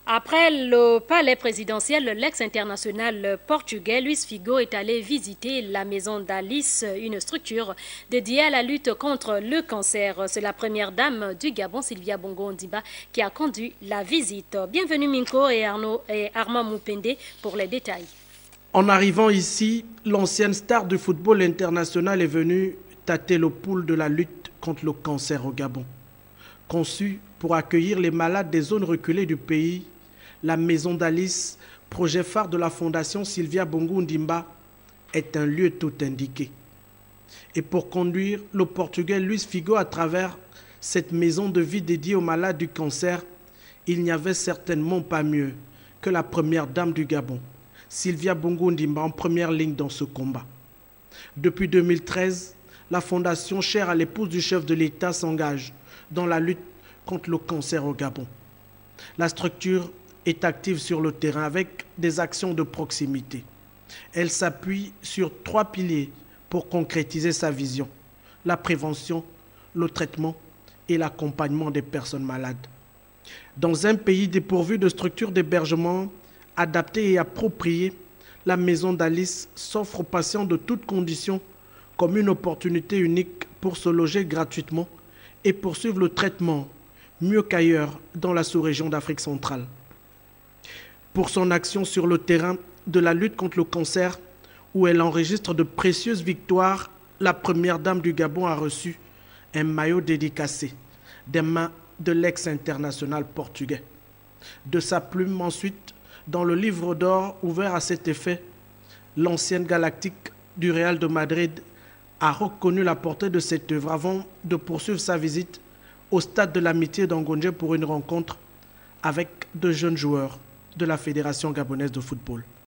Après le palais présidentiel, l'ex-international portugais Luís Figo est allé visiter la maison d'Alice, une structure dédiée à la lutte contre le cancer. C'est la première dame du Gabon, Sylvia Bongo Ondimba, qui a conduit la visite. Bienvenue Minko et Armand Moupende pour les détails. En arrivant ici, l'ancienne star du football international est venue tâter le pouls de la lutte contre le cancer au Gabon. Conçue pour accueillir les malades des zones reculées du pays, la maison d'Alice, projet phare de la fondation Sylvia Bongo Ondimba, est un lieu tout indiqué. Et pour conduire le Portugais Luís Figo à travers cette maison de vie dédiée aux malades du cancer, il n'y avait certainement pas mieux que la première dame du Gabon, Sylvia Bongo Ondimba, en première ligne dans ce combat. Depuis 2013, la fondation chère à l'épouse du chef de l'État s'engage dans la lutte contre le cancer au Gabon. La structure est active sur le terrain avec des actions de proximité. Elle s'appuie sur 3 piliers pour concrétiser sa vision: la prévention, le traitement et l'accompagnement des personnes malades. Dans un pays dépourvu de structures d'hébergement adaptées et appropriées, la maison d'Alice s'offre aux patients de toutes conditions comme une opportunité unique pour se loger gratuitement et poursuivre le traitement mieux qu'ailleurs dans la sous-région d'Afrique centrale. Pour son action sur le terrain de la lutte contre le cancer, où elle enregistre de précieuses victoires, la première dame du Gabon a reçu un maillot dédicacé des mains de l'ex-international portugais. De sa plume ensuite, dans le livre d'or ouvert à cet effet, l'ancienne galactique du Real de Madrid a reconnu la portée de cette œuvre avant de poursuivre sa visite au stade de l'amitié d'Angonje pour une rencontre avec de jeunes joueurs de la Fédération gabonaise de football.